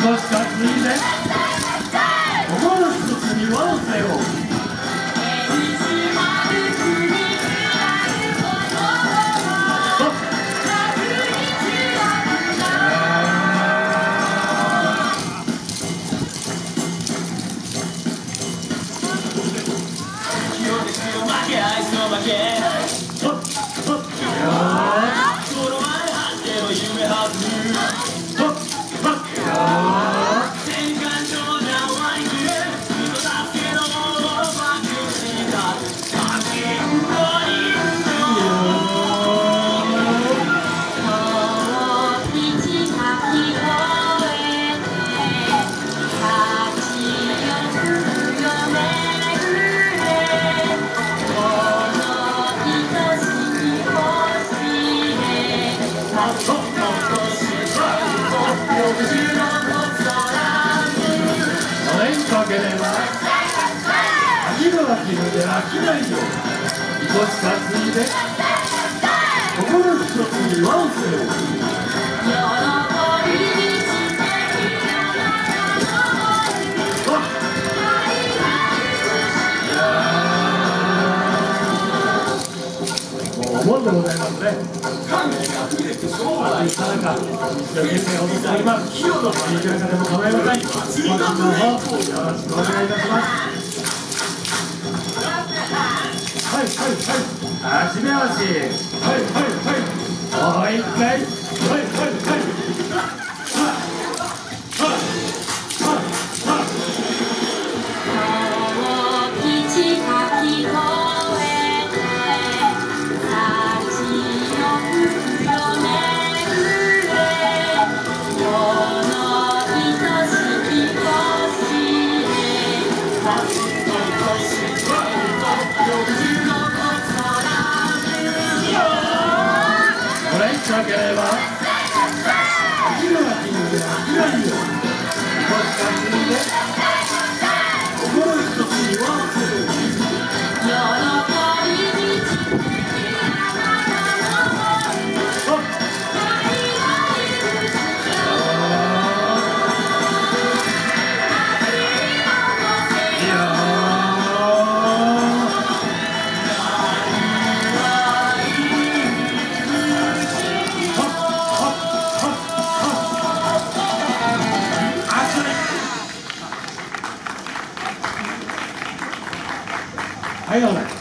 こしかついで思う一つに輪をせよ。かければ秋の秋ので飽きないよ。みこし担いで心一つに輪をせよ。お盆でございますね。暑いさなか、一生懸命踊っております。いくらかでも構いません。本日の方、よろしくお願いいたします。はいはいはい。足目足。はいはいはい。もう一回。はいはいはい。なければ秋の秋ので飽きないよ。みこし担いで心一つに輪をせよ。はい、どうも。